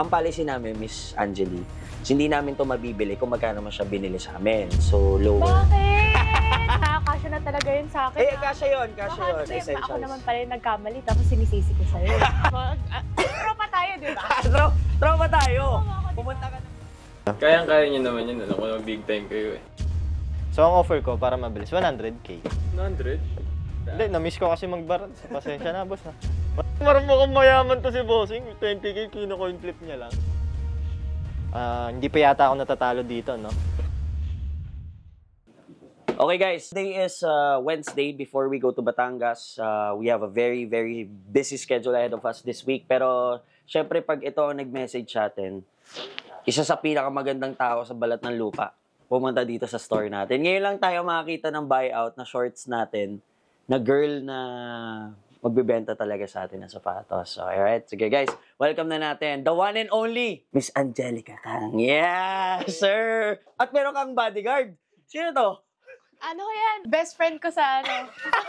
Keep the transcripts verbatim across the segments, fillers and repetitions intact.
Ang policy namin, Miss Angeli, hindi namin to mabibili kung magkano man siya binili sa amin. So, lower. Bakit? Nakakasya na talaga yun sa akin. Eh, kasya yun, kasya yun. Essentials. Ako naman pala yung nagkamali, tapos sinisisi ko sa'yo. Tropa tayo, di ba? Tro tropa tayo. Pumunta ka na. Kayang-kaya nyo naman yun. Alam ko naman big time kayo eh. So, ang offer ko para mabilis, one hundred K. one hundred? Hindi, na-miss ko kasi magbarat. Pasensya na, boss ha. Marami akong mayaman to si bossing. twenty K, kino-coin flip niya lang. Uh, hindi pa yata ako natatalo dito, no? Okay guys, today is uh, Wednesday before we go to Batangas. Uh, we have a very, very busy schedule ahead of us this week. Pero, syempre, pag ito ang nag-message sa atin, isa sa pinakamagandang tao sa balat ng lupa, pumunta dito sa store natin. Ngayon lang tayo makakita ng buyout na shorts natin na girl na magbibenta talaga sa atin ng sapatos. So, alright. Sige guys, welcome na natin. The one and only, Miss Angelica Kang. Yeah, sir! At meron kang bodyguard. Sino to? Ano yan? Best friend ko sa ano.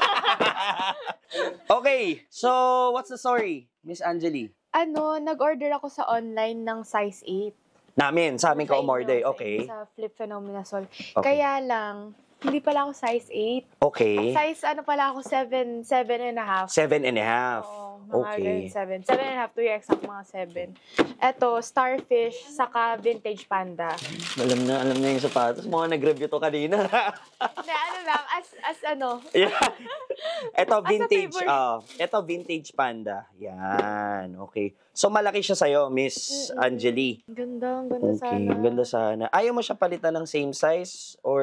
Okay, so what's the story, Miss Angeli? Ano, nag-order ako sa online ng size eight. Namin, sa amin ka Sa inyo, umorder. sa Okay. inyo, Sa Flip Phenomena Sol. Okay. Kaya lang, hindi pala ako size eight. Okay. Size ano pala ako, seven, seven and a half. Seven and a half. Oo, mga Okay. ganun, seven. Seven and a half, to be exact, mga seven. Eto, Starfish, saka Vintage Panda. Alam na, alam na yung sapatos. Mga nag-review to kanina. Hindi, ano lang, as, as ano. Yeah. Ito, vintage. favorite. Oh, ito, vintage panda. Yan. Okay. So, malaki siya sa'yo, Miss Mm-mm. Angeli. Ganda, ang ganda Okay. sana. Ganda sana. Ayaw mo siya palitan ng same size? Or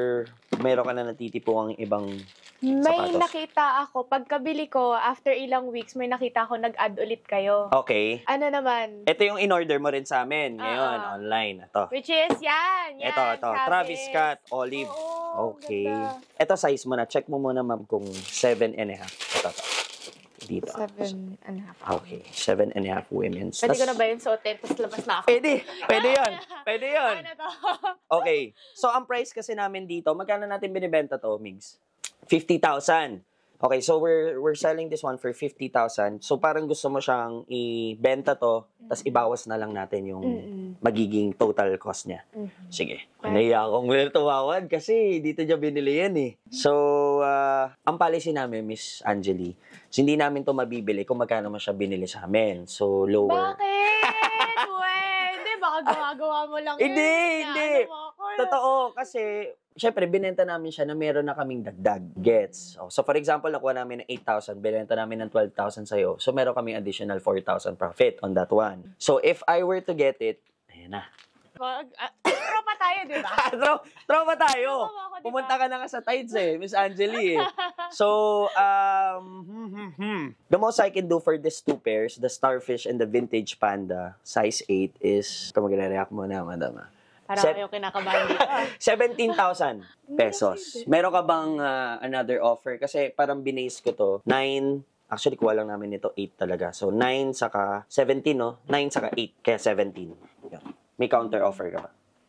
meron ka na natitipo ang ibang May sapatos? nakita ako, pagkabili ko, after ilang weeks, may nakita ako, nag-add ulit kayo. Okay. Ano naman? Ito yung in-order mo rin sa amin ngayon, Ah. online. Ito. Which is, yan, yan. Ito, ito. Travis Scott, olive. Oo, Okay. ganda. Ito size mo na. Check mo muna, ma'am, kung seven and a half. Ito, ito. Dito. Seven and a half. Okay. Seven and a half women's. Pwede ko Tas- na ba yun suotin, tapos labas na ako? Pwede. Pwede yun. Pwede yun. Ano to? Okay. So, ang price kasi namin dito, magkano natin binibenta to, Migs? fifty thousand. Okay, so we're we're selling this one for fifty thousand. So, parang gusto mo siyang ibenta to, tapos ibawas na lang natin yung Mm-mm. magiging total cost niya. Mhm. Sige. Naiya akong well tumawad kasi dito niya binili yan eh. So, uh, ang policy namin, Miss Angeli, hindi namin to mabibili kung magkano man siya binili sa amin. So, lower. Bakit? Uwe, hindi, baka gawa-gawa mo lang yun. Hindi, Ano hindi. mo ako? Totoo, kasi, syempre, binenta namin siya na meron na kaming dagdag. Gets? Oh, so, for example, nakuha namin ng eight thousand, binenta namin ng twelve thousand sa'yo. So, meron kaming additional four thousand profit on that one. So, if I were to get it, ayan na. Pag, ah, tropa tayo, di ba? Tro tropa tayo. Tropa ako, di ba? Pumunta ka na nga sa tides eh, Miss Angeli eh. So, um, hmm, hmm, hmm. the most I can do for these two pairs, the Starfish and the Vintage Panda, size eight is, ito mag-react muna, madam. ah. Parang Set- ayaw kinakabahan dito. seventeen thousand pesos. Meron ka bang uh, another offer? Kasi parang binase ko to, nine, actually kuha lang namin ito, eight talaga. So, nine saka seventeen, no? nine saka eight, kaya seventeen. Yan. May counter offer ka ba?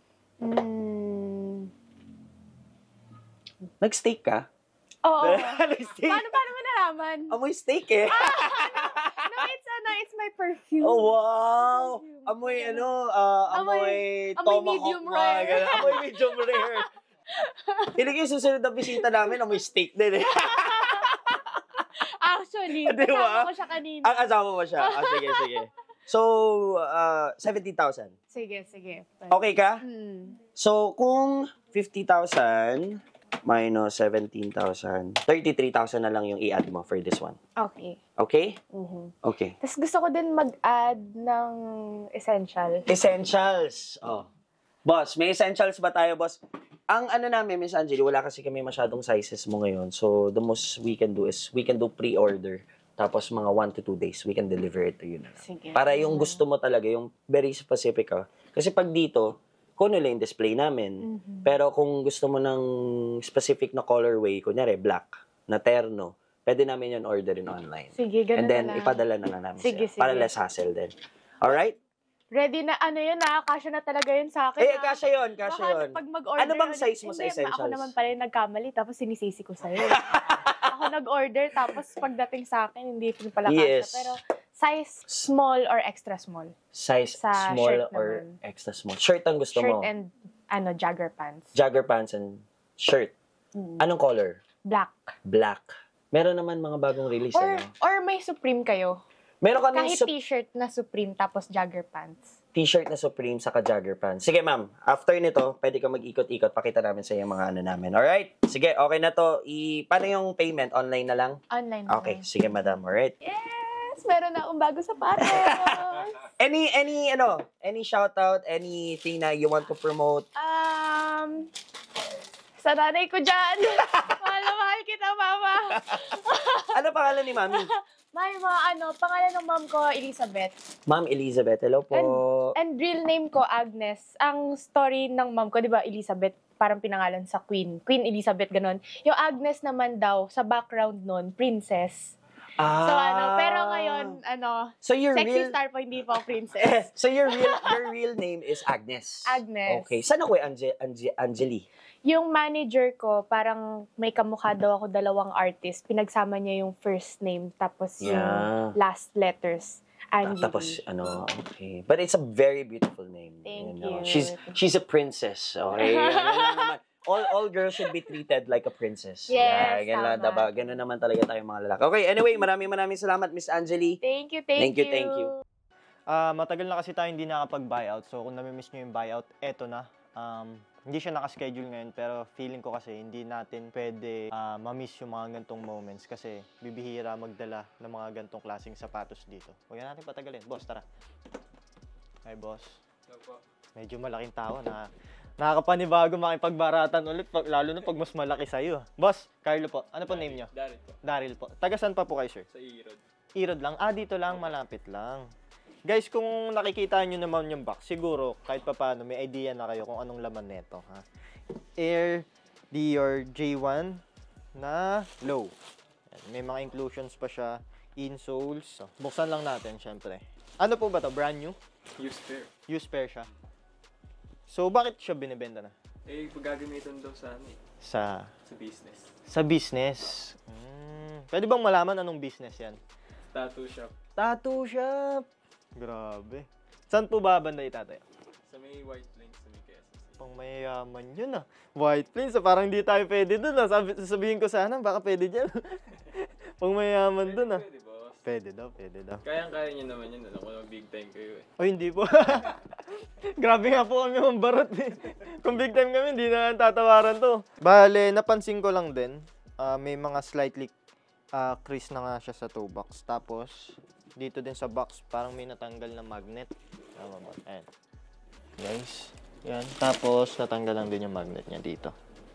Hmm. Nag-steak ka? Oo. Nag-steak? Paano, paano mo nalaman? Amoy steak eh. No, it's ano, it's my perfume. Oh, wow! Amoy ano, ah, amoy, Amoy- amoy tomahawk medium ba, rare. ganun. Amoy medium rare. Hindi yung susunod na bisita namin, amoy steak din eh. Actually, Di ba? kasama ko siya kanina. Ang kasama mo siya. Ah, sige, sige. So, uh, seventeen thousand. Sige, sige. Okay ka? Hmm. So, kung fifty thousand minus seventeen thousand, thirty-three thousand na lang yung i-add mo for this one. Okay. Okay? Mhm. Okay. Tapos gusto ko din mag-add ng essential. Essentials. Oh. Boss, may essentials ba tayo, boss? Ang ano namin, Miss Angeli, wala kasi kami masyadong sizes mo ngayon. So, the most we can do is, we can do pre-order. Tapos, mga one to two days, we can deliver it to you na lang. Sige. Para yung gusto mo talaga, yung very specific ka. Kasi pag dito, kuno lang yung display namin. Mhm. Pero kung gusto mo ng specific na colorway, kunyari, black, na terno, pwede namin yun orderin online. Sige, ganun And then, na lang. ipadala na lang namin Sige, sa'yo. Para sige. less hassle din. Alright? Ready na, ano yun ah, kasya na talaga yun sa akin. Eh, ah. kasya yun, kasya Baka yun. pag mag-order Ano bang ulit- size mo sa Hindi, essentials? Ako naman pala yung nagkamali, tapos sinisisi ko sa'yo. Ako nag-order, tapos pagdating sa akin, hindi rin pala Yes. kasya. Pero Size small or extra small. Size Sa small shirt or naman. extra small? Shirt ang gusto Shirt mo? and ano, jogger pants. Jogger pants and shirt. Mm. Anong color? Black. Black. Meron naman mga bagong release, Or ano? or may Supreme kayo. Meron kami Kahit sup- t-shirt na Supreme tapos jogger pants. t-shirt na Supreme saka jogger pants. Sige, ma'am. After nito, pwede ka mag-ikot-ikot. Pakita namin sa iyo mga ano namin. Alright? Sige, okay na to. I paano yung payment? Online na lang? Online. Okay. Sige, madam. Alright? Yes! Meron na akong bago sapatos. Any, any, ano? Any shoutout? Anything na you want to promote? um, sa nanay ko dyan. Mahal na mahal kita, mama. Ano pangalan ni mami? May mga ano, pangalan ng mom ko, Elizabeth. Ma'am Elizabeth. Hello po. And real name ko, Agnes. Ang story ng mom ko, di ba, Elizabeth, parang pinangalan sa Queen. Queen Elizabeth, ganun. Yung Agnes naman daw, sa background nun, princess. ah. So ano, pero ngayon, ano, So your sexy real... star po, hindi po princess. so your real your real name is Agnes. Agnes. Okay. Saan ako eh? Ange, Ange, Angeli? Yung manager ko, parang may kamukha daw ako dalawang artist. Pinagsama niya yung first name, tapos yung Yeah. last letters. Angie. Tapos ano, okay. But it's a very beautiful name. Thank know. you. She's she's a princess. Okay. Ano lang naman. All all girls should be treated like a princess. Yes, ganun lang, tama. diba? Ganun naman talaga tayong mga lalaki. Okay, anyway, maraming maraming salamat, Miss Angeli. Thank you, thank, Thank you, you. thank you. Ah, matagal na kasi tayo hindi nakapag-buyout. So kung nami-miss nyo yung buyout, eto na. Um, hindi siya nakaschedule ngayon pero feeling ko kasi hindi natin pwede ah, ma-miss yung mga gantong moments kasi bibihira magdala ng mga gantong klaseng sapatos dito. Huwag na natin patagalin. Boss, tara. Hi, boss. Medyo malaking tao na nakakapanibago makipagbaratan ulit pag, lalo na pag mas malaki sa'yo. Boss, Carlo po. Ano po name nyo? Darit po. Daryl po. Taga saan pa po kayo, sir? Sa Irod. Irod lang. Ah, dito lang. Malapit lang. Guys, kung nakikita nyo naman yung box, siguro kahit pa paano may idea na kayo kung anong laman nito. Ha? Air Dior J one na low. Yan, may mga inclusions pa siya. Insoles. So, buksan lang natin, syempre. Ano po ba to? Brand new? Used pair. Used pair siya. So, bakit siya binibenta na? Eh, pag gagamitan daw sa ano eh. Sa Sa business. sa business. Mm. Pwede bang malaman anong business yan? Tattoo shop. Tattoo shop. Grabe. Saan po ba banda itatayo? Sa may White Plains sa may Quezon. Pang mayayaman yun ah. White Plains, ah, parang hindi tayo pwede dun ah. Sabi, sasabihin ko sana, baka pwede dyan. Pang mayayaman dun ah. Pwede, boss. Pwede daw, pwede daw. Kayang-kaya nyo naman yun. Alam ko na big time kayo eh. O hindi po. Grabe nga po kami mambarot eh. Kung big time kami, hindi na tatawaran to. Bale, napansin ko lang din, ah, may mga slightly ah, crease na nga siya sa toe box. Tapos, dito din sa box, parang may natanggal na magnet. Tama ba? Ayan. Guys. Yan. Tapos, natanggal lang din yung magnet niya dito.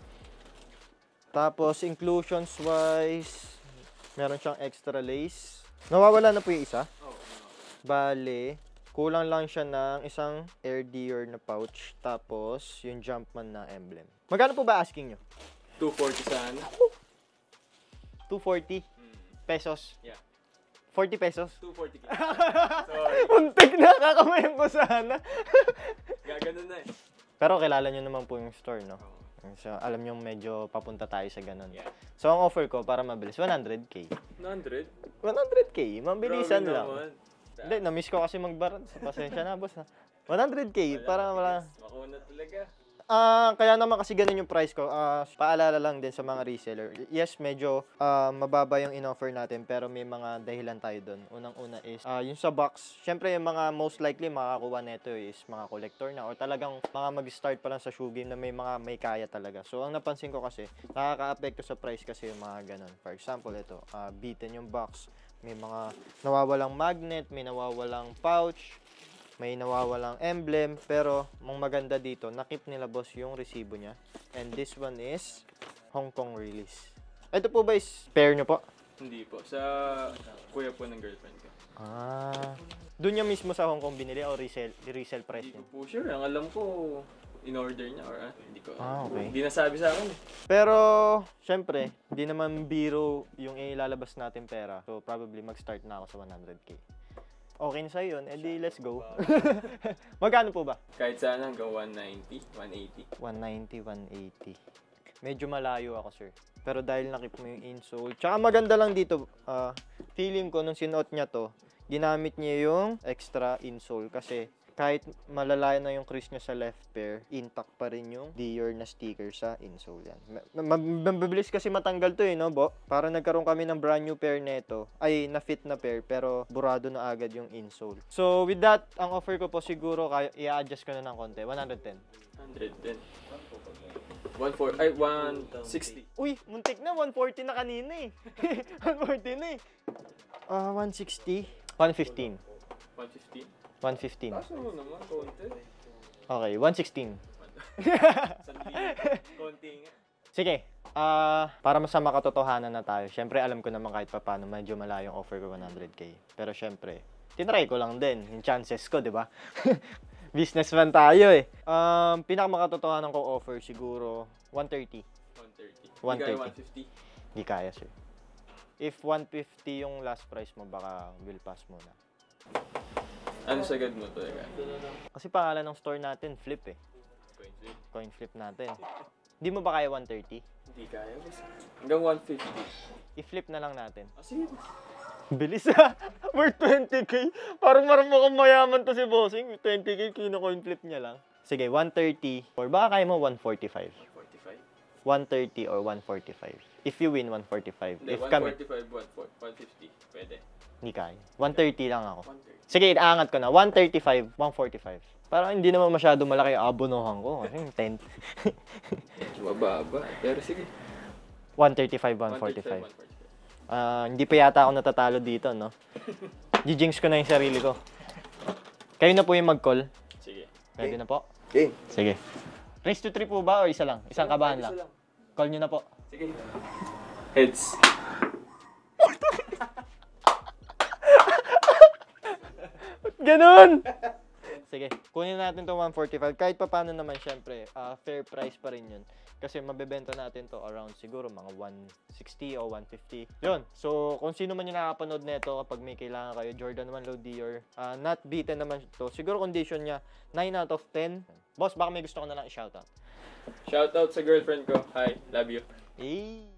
Tapos, inclusions wise, meron siyang extra lace. Nawawala na po yung isa. Oo. Oh, Bale, kulang lang siya ng isang Air Dior na pouch. Tapos, yung Jumpman na emblem. Magkano po ba asking nyo? two forty sa ano? two forty Hmm. pesos. Yeah. forty pesos. two forty k. Sorry. Untik na, kakamayan ko sana. Gaganon na eh. Pero kilala nyo naman po yung store, no? Oo. So, alam nyo medyo papunta tayo sa ganun. Yeah. So, ang offer ko para mabilis, one hundred K. one hundred? one hundred K, mabilisan Grabe lang. naman. Hindi, na-miss ko kasi magbarat. Pasensya na, boss. Ha? one hundred K, para wala. Makuha talaga. Ah, kaya naman kasi ganun yung price ko. Ah, paalala lang din sa mga reseller. Yes, medyo ah, mababa yung in-offer natin pero may mga dahilan tayo doon. Unang-una is ah, yung sa box. Syempre yung mga most likely makakakuha nito is mga collector na or talagang mga mag-start pa lang sa shoe game na may mga may kaya talaga. So ang napansin ko kasi nakaka-apekto sa price kasi yung mga ganun. For example, ito, ah, beaten yung box. May mga nawawalang magnet, may nawawalang pouch, may nawawalang emblem, pero ang maganda dito, nakip nila boss yung resibo niya. And this one is Hong Kong release. Ito po ba is pair nyo po? Hindi po. Sa kuya po ng girlfriend ko. Ah. Doon niya mismo sa Hong Kong binili o resell, resell price Hindi niya? ko po sure. Ang alam ko, in-order niya or ah, hindi ko. Ah, okay. Hindi nasabi sa akin eh. Pero, syempre, hindi naman biro yung ilalabas natin pera. So, probably mag-start na ako sa one hundred K. Okay na sa'yo yun, edi let's go. Magkano po ba? Kahit saan hanggang one ninety, one eighty. one ninety, one eighty. Medyo malayo ako, sir. Pero dahil nakip mo yung insole. Tsaka maganda lang dito, ah, feeling ko nung sinuot niya to, ginamit niya yung extra insole kasi kahit malalayo na yung crease niya sa left pair, intact pa rin yung Dior na sticker sa insole yan. Ma- ma- Mabilis kasi matanggal to eh, no, Bo? Para nagkaroon kami ng brand new pair neto, ay na-fit na pair, pero burado na agad yung insole. So, with that, ang offer ko po siguro, kaya i-adjust ko na ng konti, one ten. one ten. one forty, ay, one sixty. Uy, muntik na, one forty na kanina eh. one forty na eh. Ah, one sixty. one fifteen. one fifty? one fifteen. Kaso mo naman, konti. Okay, one sixteen. Sandali. Konti nga. Sige, ah para mas sa makatotohanan na tayo, syempre alam ko naman kahit pa paano medyo malayo yung offer ko one hundred K. Pero syempre, tinry ko lang din yung chances ko, di ba? Businessman tayo eh. Um, pinakamakatotohanan ko offer siguro one thirty. one thirty. one Hindi kaya thirty. one fifty. Di kaya, sir. If one fifty yung last price mo, baka will pass muna. Ano sagad mo talaga? Kasi pangalan ng store natin, Flip eh. Coin flip? Coin Flip natin. Hindi mo ba kaya one thirty? Hindi kaya. Basta. Hanggang one fifty. I-flip na lang natin. Ah, sige. Bilis ah. Worth twenty K. Parang marami mukhang mayaman to si Bossing. twenty K, kino-coin flip niya lang. Sige, one thirty. Or baka kaya mo one forty-five. forty-five? one thirty or one forty-five. If you win, one forty-five. Hindi, If one kami, forty-five, one fifty. Pwede. hindi kaya. one thirty lang ako. one thirty. Sige, aangat ko na. one thirty-five, one forty-five. Parang hindi naman masyado malaki ang abonohan ko. Kasi ten. Mababa. Pero sige. one thirty-five, one forty-five. Ah, hindi pa yata ako natatalo dito, no? Gijinx ko na yung sarili ko. Kayo na po yung mag-call. Sige. Ready na po? Okay. Sige. Race to three po ba o isa lang? Isang kabahan lang? Isa lang. Call nyo na po. Sige. Heads. Ganon! Sige, kunin natin to one forty-five. Kahit pa paano naman, syempre, ah, fair price pa rin yun. Kasi mabebenta natin to around siguro mga one sixty o one fifty. Yun. So, kung sino man yung nakapanood nito, kapag may kailangan kayo, Jordan one Low Dior, ah, not beaten naman to. Siguro condition niya, nine out of ten. Boss, baka may gusto ko na lang i-shoutout. Shoutout sa girlfriend ko. Hi. Love you. Eh.